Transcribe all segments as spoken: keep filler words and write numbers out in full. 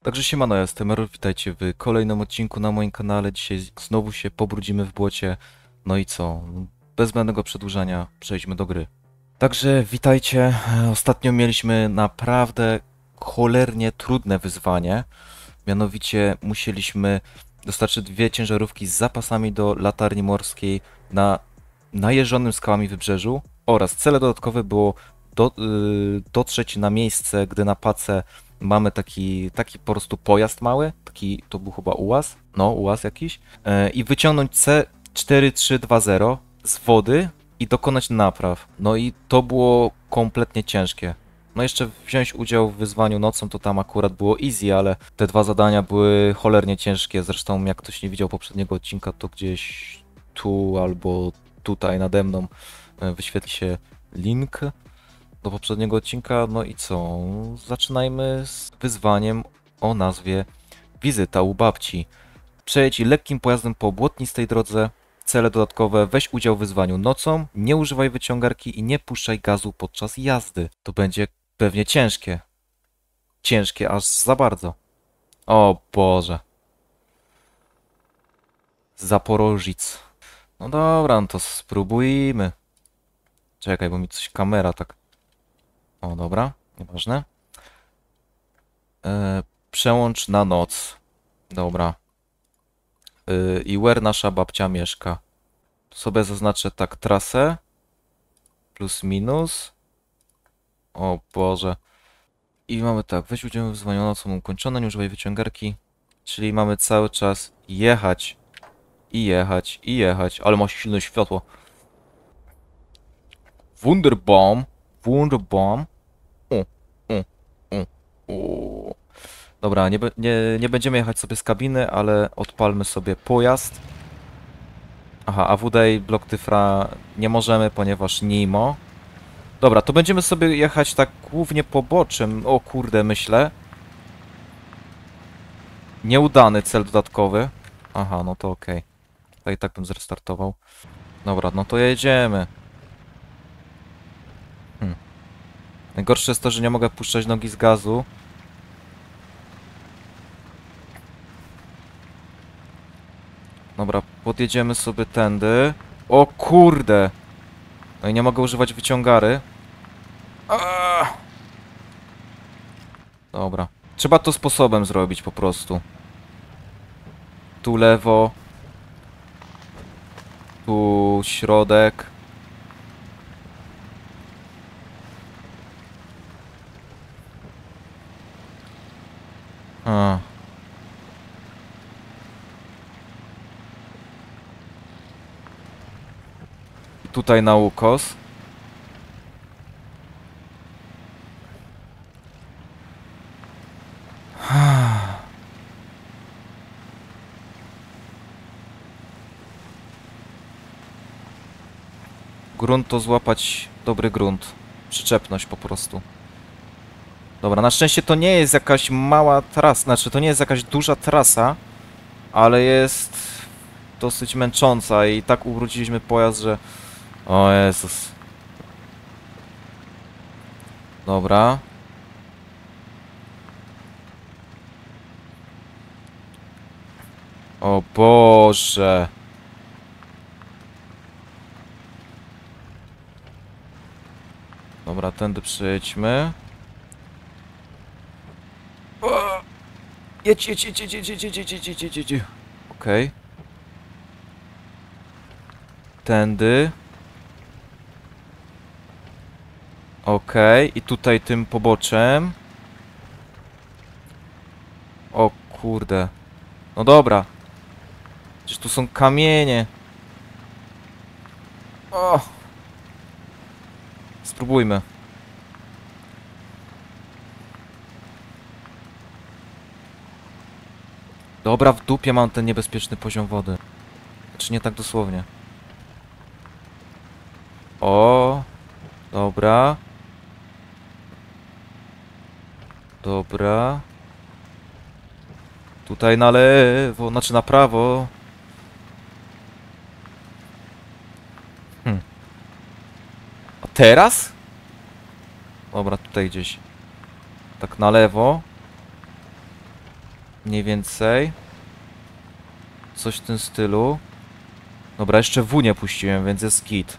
Także siemano, ja jestem Error, witajcie w kolejnym odcinku na moim kanale. Dzisiaj znowu się pobrudzimy w błocie. No i co? Bez zbędnego przedłużania przejdźmy do gry. Także witajcie. Ostatnio mieliśmy naprawdę cholernie trudne wyzwanie. Mianowicie musieliśmy dostarczyć dwie ciężarówki z zapasami do latarni morskiej na najeżonym skałami wybrzeżu oraz cele dodatkowe było do, yy, dotrzeć na miejsce, gdy na pace mamy taki, taki po prostu pojazd mały, taki to był chyba ułaz, no ułaz jakiś, yy, i wyciągnąć C cztery trzy dwa zero z wody i dokonać napraw. No i to było kompletnie ciężkie. No jeszcze wziąć udział w wyzwaniu nocą to tam akurat było easy, ale te dwa zadania były cholernie ciężkie. Zresztą jak ktoś nie widział poprzedniego odcinka, to gdzieś tu albo tutaj nade mną wyświetli się link do poprzedniego odcinka. No i co? Zaczynajmy z wyzwaniem o nazwie Wizyta u babci. Przejedź lekkim pojazdem po błotnistej drodze. Cele dodatkowe: weź udział w wyzwaniu nocą, nie używaj wyciągarki i nie puszczaj gazu podczas jazdy. To będzie pewnie ciężkie. Ciężkie aż za bardzo. O Boże. Zaporożyc. No dobra, no to spróbujmy. Czekaj, bo mi coś kamera tak... O, dobra, nieważne. E, przełącz na noc. Dobra. E, I where nasza babcia mieszka. Tu sobie zaznaczę tak trasę. Plus minus. O Boże. I mamy tak, weź udział w wyzwaniu nocą ukończone, nie używaj wyciągarki. Czyli mamy cały czas jechać. I jechać, i jechać. Ale ma silne światło. Wunderbomb. Wunderbomb. U, u, u, u. Dobra, nie, nie, nie będziemy jechać sobie z kabiny, ale odpalmy sobie pojazd. Aha, a W D i blok tyfra nie możemy, ponieważ nie imo. Dobra, to będziemy sobie jechać tak głównie poboczem. O kurde, myślę. Nieudany cel dodatkowy. Aha, no to okej. Okay. I tak bym zrestartował. Dobra, no to jedziemy. Hm. Najgorsze jest to, że nie mogę puszczać nogi z gazu. Dobra, podjedziemy sobie tędy. O kurde! No i nie mogę używać wyciągary. Aaaa! Dobra. Trzeba to sposobem zrobić po prostu. Tu lewo. Tu środek. A. I tutaj na ukos. Grunt to złapać dobry grunt. Przyczepność po prostu. Dobra, na szczęście to nie jest jakaś mała trasa, znaczy to nie jest jakaś duża trasa, ale jest dosyć męcząca i tak ubrudziliśmy pojazd, że... O Jezus. Dobra. O Boże. Dobra, tędy przejdźmy. O! Jedź, jedź, jedź, jedź, jedź, jedź, jedź, jedź, jedź, jedź, jedź. Okej. Tędy. Okej, i tutaj tym poboczem. O kurde. No dobra. Przecież tu są kamienie. O! Spróbujmy. Dobra, w dupie mam ten niebezpieczny poziom wody. Znaczy nie tak dosłownie. O! Dobra. Dobra. Tutaj na lewo, znaczy na prawo. Hm. A teraz? Dobra, tutaj gdzieś. Tak na lewo. Mniej więcej. Coś w tym stylu. Dobra, jeszcze W nie puściłem, więc jest git.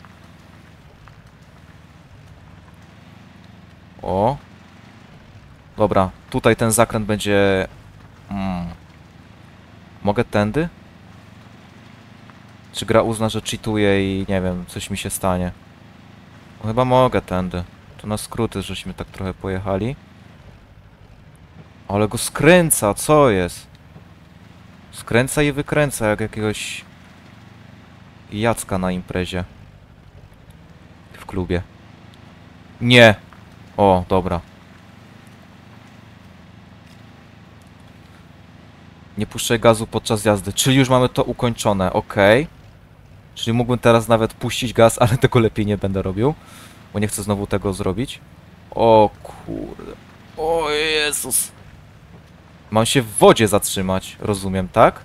O. Dobra, tutaj ten zakręt będzie... Mm. Mogę tędy? Czy gra uzna, że cheatuję i nie wiem, coś mi się stanie? No, chyba mogę tędy. To na skróty, żeśmy tak trochę pojechali. Ale go skręca, co jest? Skręca i wykręca jak jakiegoś... Jacka na imprezie. W klubie. Nie! O, dobra. Nie puszczaj gazu podczas jazdy. Czyli już mamy to ukończone, ok. Czyli mógłbym teraz nawet puścić gaz, ale tego lepiej nie będę robił. Bo nie chcę znowu tego zrobić. O kurde. O Jezus. Mam się w wodzie zatrzymać, rozumiem, tak?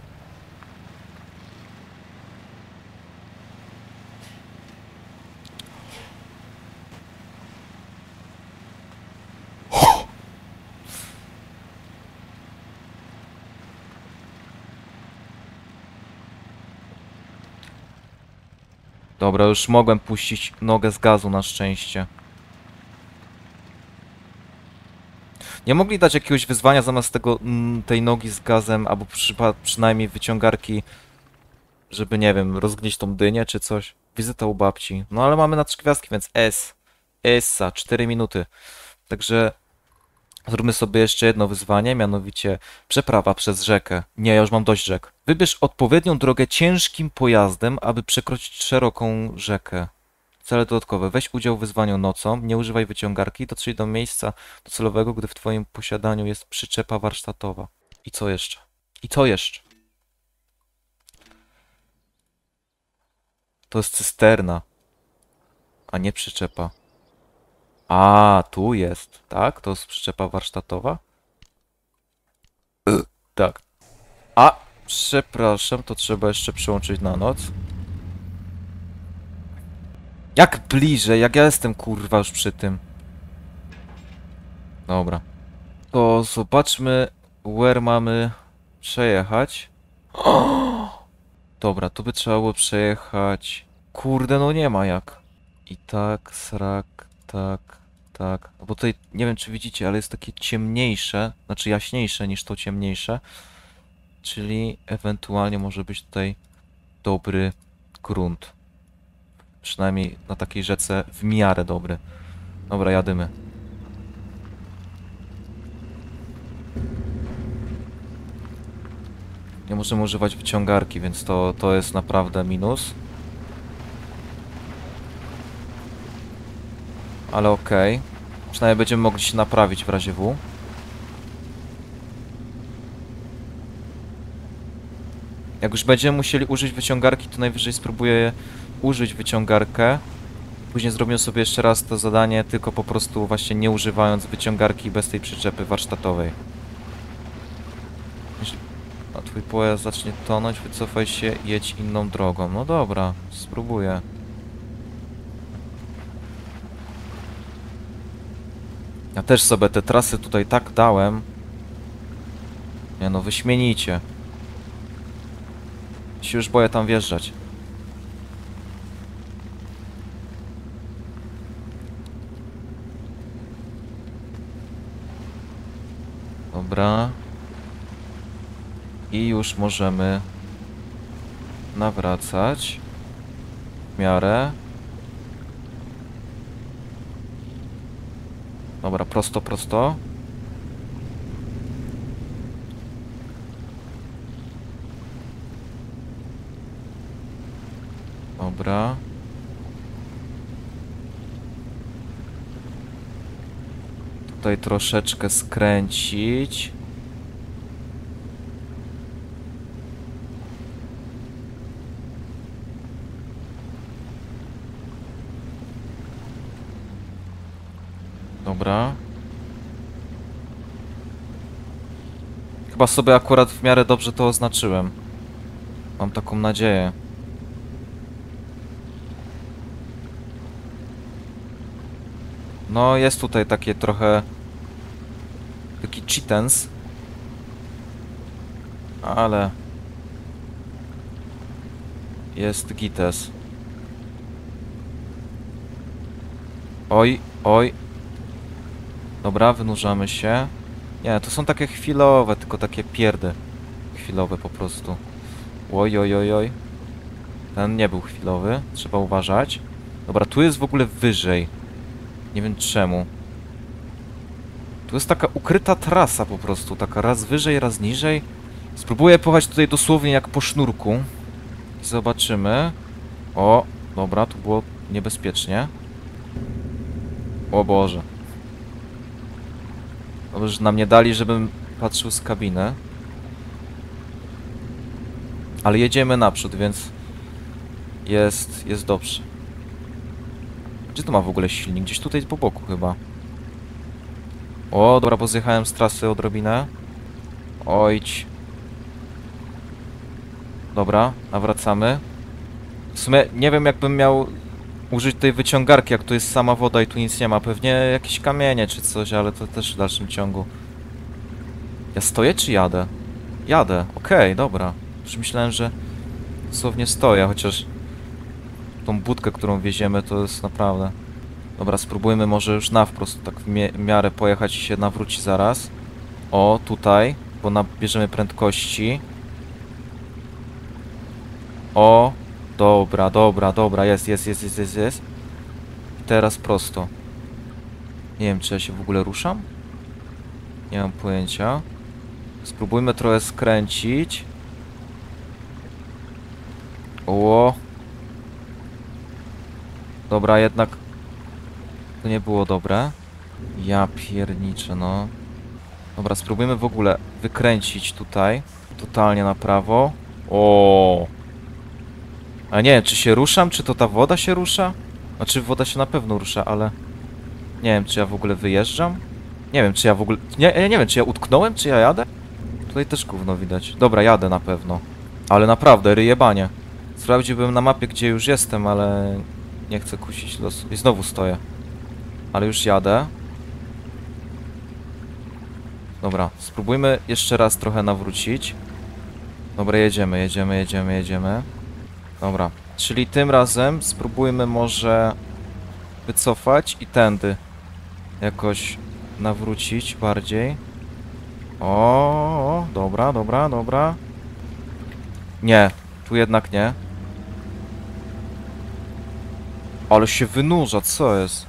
Dobra, już mogłem puścić nogę z gazu na szczęście. Nie mogli dać jakiegoś wyzwania zamiast tego, mm, tej nogi z gazem, albo przy, przynajmniej wyciągarki, żeby, nie wiem, rozgnieść tą dynię czy coś. Wizyta u babci. No ale mamy na trzy gwiazdki, więc S. Essa, cztery minuty. Także zróbmy sobie jeszcze jedno wyzwanie, mianowicie przeprawa przez rzekę. Nie, ja już mam dość rzek. Wybierz odpowiednią drogę ciężkim pojazdem, aby przekroczyć szeroką rzekę. Cele dodatkowe. Weź udział w wyzwaniu nocą, nie używaj wyciągarki, dotrzyj do miejsca docelowego, gdy w twoim posiadaniu jest przyczepa warsztatowa. I co jeszcze? I co jeszcze? To jest cysterna, a nie przyczepa. A, tu jest, tak? To jest przyczepa warsztatowa? Tak. A, przepraszam, to trzeba jeszcze przełączyć na noc. Jak bliżej, jak ja jestem kurwa już przy tym. Dobra. To zobaczmy, where mamy przejechać. Dobra, tu by trzeba było przejechać. Kurde, no nie ma jak. I tak, srak, tak, tak. No bo tutaj, nie wiem czy widzicie, ale jest takie ciemniejsze, znaczy jaśniejsze niż to ciemniejsze. Czyli ewentualnie może być tutaj dobry grunt. Przynajmniej na takiej rzece w miarę dobry. Dobra, jadymy. Nie możemy używać wyciągarki, więc to, to jest naprawdę minus. Ale okej. Okay. Przynajmniej będziemy mogli się naprawić w razie W. Jak już będziemy musieli użyć wyciągarki, to najwyżej spróbuję użyć wyciągarkę. Później zrobię sobie jeszcze raz to zadanie, tylko po prostu właśnie nie używając wyciągarki bez tej przyczepy warsztatowej. A twój pojazd zacznie tonąć, wycofaj się, jedź inną drogą. No dobra, spróbuję. Ja też sobie te trasy tutaj tak dałem. Nie no, wyśmienicie. Się już boję tam wjeżdżać. Dobra. I już możemy nawracać w miarę. Dobra, prosto, prosto. Dobra. Tutaj troszeczkę skręcić. Dobra. Chyba sobie akurat w miarę dobrze to oznaczyłem. Mam taką nadzieję. No, jest tutaj takie trochę... Taki cheatens. ale jest gites. Oj, oj. Dobra, wynurzamy się. Nie, to są takie chwilowe, tylko takie pierdy. Chwilowe po prostu. Oj, oj, oj, oj. Ten nie był chwilowy, trzeba uważać. Dobra, tu jest w ogóle wyżej. Nie wiem czemu. Tu jest taka ukryta trasa po prostu, taka raz wyżej, raz niżej. Spróbuję pojechać tutaj dosłownie jak po sznurku. I zobaczymy. O, dobra, tu było niebezpiecznie. O Boże. Dobrze, że nam nie dali, żebym patrzył z kabiny. Ale jedziemy naprzód, więc jest, jest dobrze. Gdzie to ma w ogóle silnik? Gdzieś tutaj po boku chyba. O, dobra, bo zjechałem z trasy odrobinę. Ojdź. Dobra, nawracamy. W sumie nie wiem, jakbym miał użyć tej wyciągarki, jak tu jest sama woda i tu nic nie ma. Pewnie jakieś kamienie czy coś, ale to też w dalszym ciągu. Ja stoję czy jadę? Jadę, okej, okay, dobra. Już myślałem, że dosłownie stoję, chociaż tą budkę, którą wieziemy, to jest naprawdę... Dobra, spróbujmy może już na wprost tak w, mi w miarę pojechać i się nawróci zaraz. O, tutaj, bo nabierzemy prędkości. O, dobra, dobra, dobra, jest, jest, jest, jest, jest, jest. I teraz prosto. Nie wiem, czy ja się w ogóle ruszam? Nie mam pojęcia. Spróbujmy trochę skręcić. O. Dobra, jednak to nie było dobre. Ja pierniczę, no. Dobra, spróbujmy w ogóle wykręcić tutaj. Totalnie na prawo. O. A nie wiem, czy się ruszam, czy to ta woda się rusza? Znaczy, woda się na pewno rusza, ale... Nie wiem, czy ja w ogóle wyjeżdżam? Nie wiem, czy ja w ogóle... Nie, ja nie wiem, czy ja utknąłem, czy ja jadę? Tutaj też gówno widać. Dobra, jadę na pewno. Ale naprawdę, ryjebanie. Sprawdziłbym na mapie, gdzie już jestem, ale... Nie chcę kusić losu. I znowu stoję. Ale już jadę. Dobra, spróbujmy jeszcze raz trochę nawrócić. Dobra, jedziemy, jedziemy, jedziemy, jedziemy. Dobra, czyli tym razem spróbujmy może wycofać i tędy jakoś nawrócić bardziej. O, dobra, dobra, dobra. Nie, tu jednak nie. Ale się wynurza, co jest?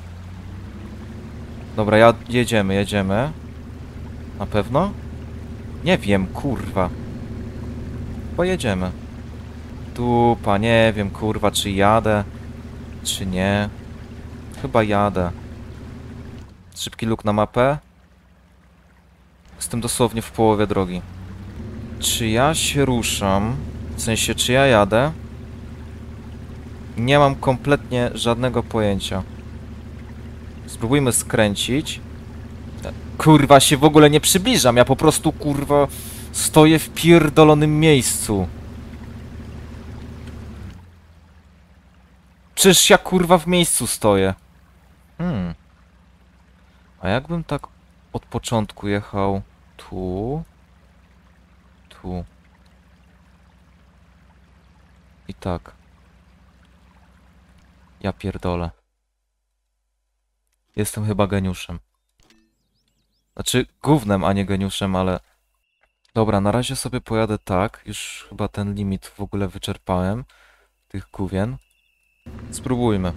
Dobra, ja jedziemy, jedziemy. Na pewno? Nie wiem, kurwa. Pojedziemy. Dupa, nie wiem, kurwa, czy jadę, czy nie. Chyba jadę. Szybki luk na mapę. Jestem dosłownie w połowie drogi. Czy ja się ruszam? W sensie, czy ja jadę? Nie mam kompletnie żadnego pojęcia. Spróbujmy skręcić. Kurwa, się w ogóle nie przybliżam. Ja po prostu, kurwa, stoję w pierdolonym miejscu. Przecież ja, kurwa, w miejscu stoję. Hmm. A jakbym tak od początku jechał tu... Tu... I tak. Ja pierdolę. Jestem chyba geniuszem. Znaczy, gównem, a nie geniuszem, ale... Dobra, na razie sobie pojadę tak. Już chyba ten limit w ogóle wyczerpałem. Tych gówien. Spróbujmy.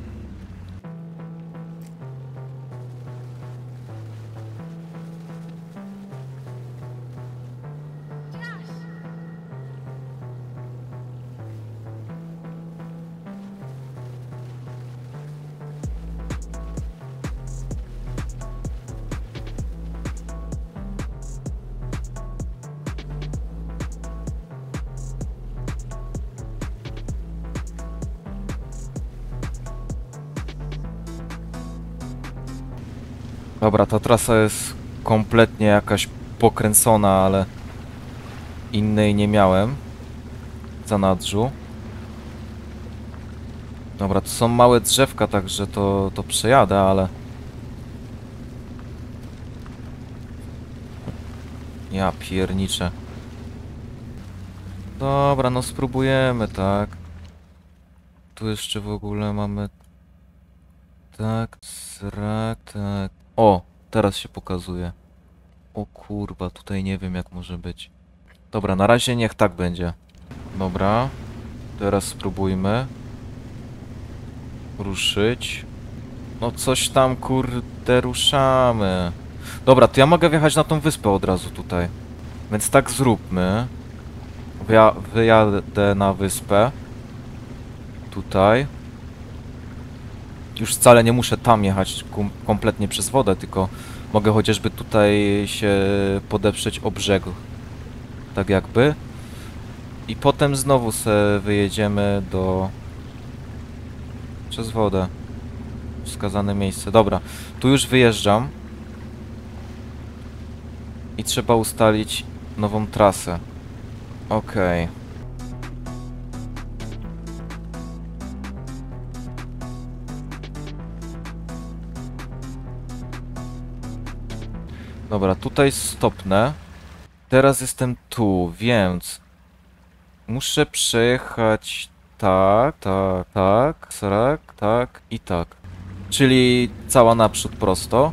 Dobra, ta trasa jest kompletnie jakaś pokręcona, ale innej nie miałem w zanadrzu. Dobra, tu są małe drzewka, także to, to przejadę, ale... Ja pierniczę. Dobra, no spróbujemy, tak. Tu jeszcze w ogóle mamy... Tak, srak, tak. O, teraz się pokazuje. O kurwa, tutaj nie wiem jak może być. Dobra, na razie niech tak będzie. Dobra, teraz spróbujmy. Ruszyć. No coś tam kurde ruszamy. Dobra, to ja mogę wjechać na tą wyspę od razu tutaj. Więc tak zróbmy. Wja wyjadę na wyspę. Tutaj. Już wcale nie muszę tam jechać kom kompletnie przez wodę, tylko mogę chociażby tutaj się podeprzeć o brzeg. Tak jakby. I potem znowu se wyjedziemy do... przez wodę. Wskazane miejsce. Dobra, tu już wyjeżdżam. I trzeba ustalić nową trasę. Okej. Okay. Dobra, tutaj stopnę. Teraz jestem tu, więc muszę przejechać tak, tak, tak, tak, tak i tak. Czyli cała naprzód prosto.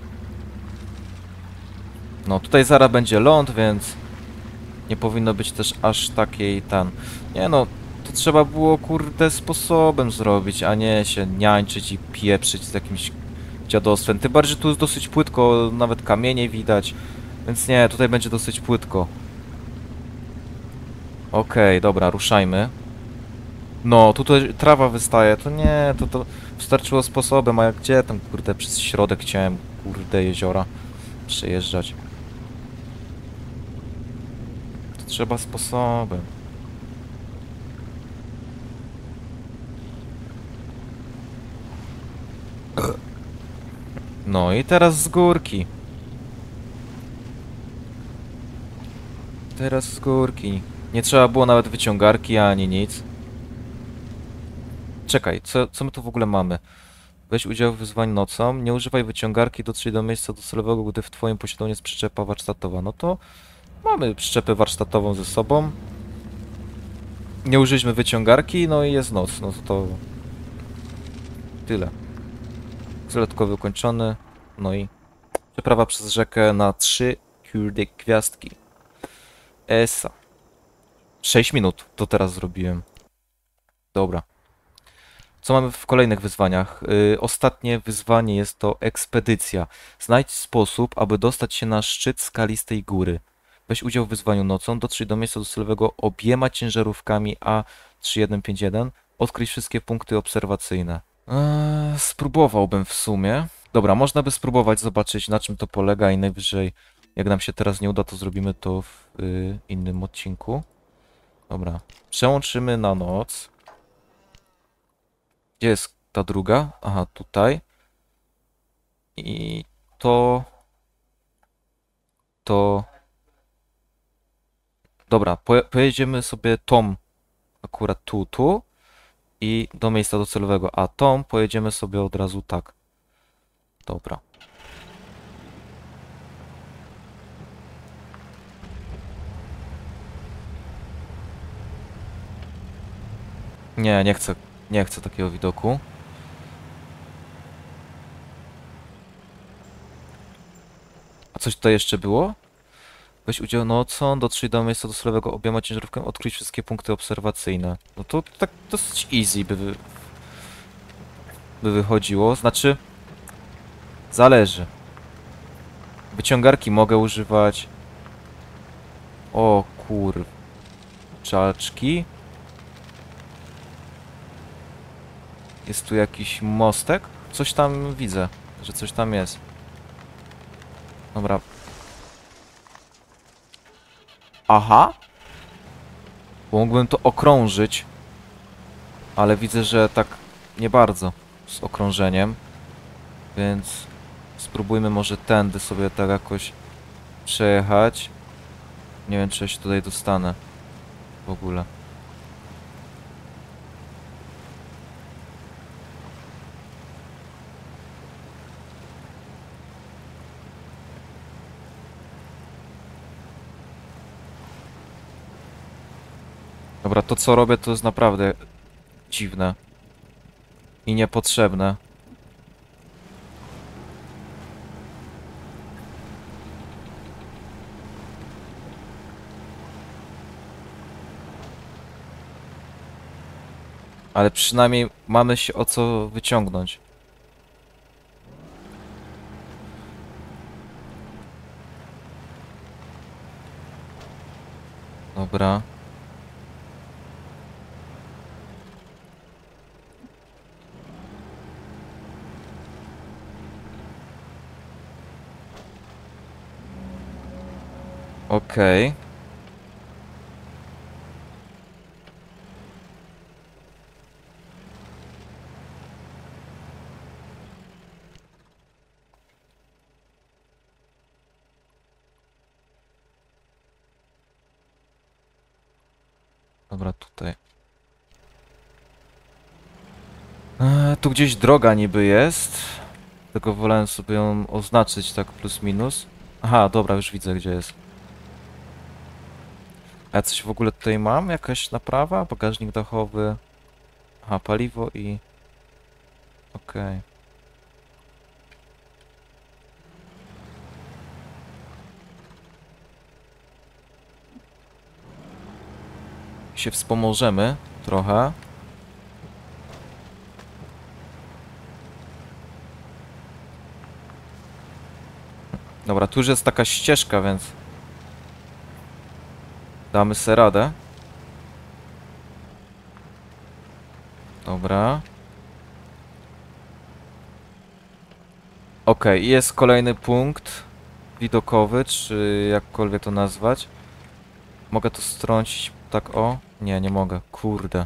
No tutaj zaraz będzie ląd, więc nie powinno być też aż takiej ten... Nie no, to trzeba było kurde sposobem zrobić, a nie się niańczyć i pieprzyć z jakimś dziadostwem. Tym bardziej tu jest dosyć płytko, nawet kamienie widać. Więc nie, tutaj będzie dosyć płytko. Okej, okay, dobra, ruszajmy. No, tutaj trawa wystaje, to nie, to to wystarczyło sposobem, a jak gdzie tam, kurde, przez środek chciałem, kurde, jeziora przejeżdżać. To trzeba sposobem. No i teraz z górki. Teraz z górki. Nie trzeba było nawet wyciągarki, ani nic. Czekaj, co, co my tu w ogóle mamy? Weź udział w wyzwaniu nocą. Nie używaj wyciągarki, dotrzyj do miejsca docelowego, gdy w twoim posiadaniu jest przyczepa warsztatowa. No to mamy przyczepę warsztatową ze sobą. Nie użyliśmy wyciągarki, no i jest noc. No to, to... tyle. Cel dodatkowy ukończony. No i przeprawa przez rzekę na trzy kurde gwiazdki. Esa. sześć minut to teraz zrobiłem. Dobra. Co mamy w kolejnych wyzwaniach? Yy, ostatnie wyzwanie jest to ekspedycja. Znajdź sposób, aby dostać się na szczyt skalistej góry. Weź udział w wyzwaniu nocą, dotrzyj do miejsca docelowego obiema ciężarówkami A trzy jeden pięć jeden. Odkryj wszystkie punkty obserwacyjne. Eee, spróbowałbym w sumie. Dobra, można by spróbować zobaczyć na czym to polega i najwyżej jak nam się teraz nie uda, to zrobimy to w yy, innym odcinku. Dobra, przełączymy na noc. Gdzie jest ta druga? Aha, tutaj. I to... To... Dobra, poje pojedziemy sobie tą akurat tu, tu i do miejsca docelowego, a tą pojedziemy sobie od razu tak. Dobra. Nie, nie chcę, nie chcę takiego widoku. A coś tutaj jeszcze było? Weź udział nocą, dotrzyj do miejsca docelowego obiema ciężarówkami, odkryj wszystkie punkty obserwacyjne. No to tak dosyć easy by, wy... by wychodziło. Znaczy... Zależy. Wyciągarki mogę używać. O kur... Czaczki. Jest tu jakiś mostek? Coś tam widzę, że coś tam jest. Dobra. Aha. Mógłbym to okrążyć. Ale widzę, że tak nie bardzo z okrążeniem. Więc spróbujmy może tędy sobie tak jakoś przejechać. Nie wiem, czy ja się tutaj dostanę w ogóle. Dobra, to co robię to jest naprawdę dziwne. I niepotrzebne. Ale przynajmniej mamy się o co wyciągnąć. Dobra. Okej. Okay. Dobra, tutaj. Eee, tu gdzieś droga niby jest. Tylko wolałem sobie ją oznaczyć tak plus minus. Aha, dobra, już widzę gdzie jest. A ja coś w ogóle tutaj mam? Jakaś naprawa? Bagażnik dachowy. Aha, paliwo i... Okej. Okay. Się wspomożemy trochę. Dobra, tu już jest taka ścieżka, więc... Damy sobie radę. Dobra. Okej, okay, jest kolejny punkt widokowy, czy jakkolwiek to nazwać. Mogę to strącić tak o? Nie, nie mogę. Kurde.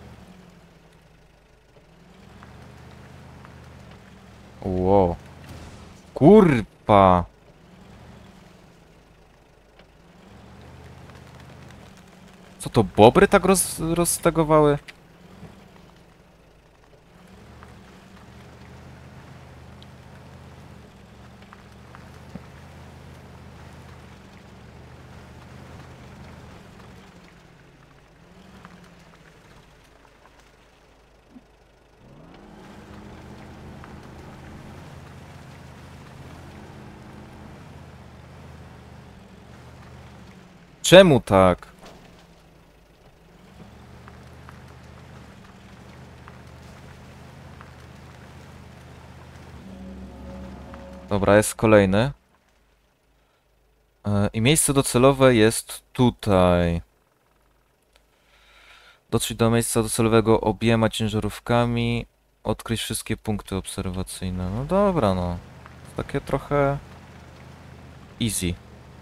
Wow. Kurwa. Co to, bobry tak roz, roztegowały? Czemu tak? Dobra, jest kolejny. E, I miejsce docelowe jest tutaj. Dotrzeć do miejsca docelowego obiema ciężarówkami. Odkryć wszystkie punkty obserwacyjne. No dobra, no. Takie trochę... easy.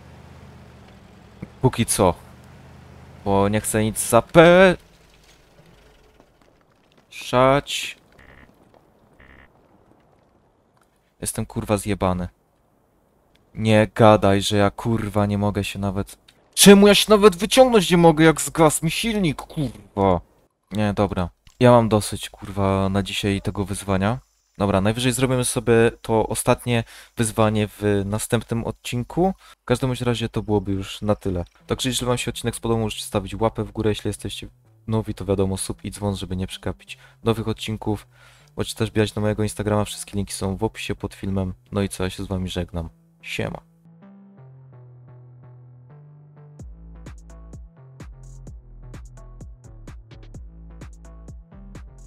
Póki co. Bo nie chcę nic zapeszać. Jestem kurwa zjebany. Nie gadaj, że ja kurwa nie mogę się nawet... Czemu ja się nawet wyciągnąć nie mogę, jak zgasł mi silnik, kurwa? Nie, dobra. Ja mam dosyć, kurwa, na dzisiaj tego wyzwania. Dobra, najwyżej zrobimy sobie to ostatnie wyzwanie w następnym odcinku. W każdym bądź razie to byłoby już na tyle. Także jeśli wam się odcinek spodobał, możecie stawić łapę w górę, jeśli jesteście nowi, to wiadomo, sub i dzwon, żeby nie przegapić nowych odcinków. Możecie też wbijać na mojego Instagrama, wszystkie linki są w opisie pod filmem. No i co, ja się z wami żegnam. Siema.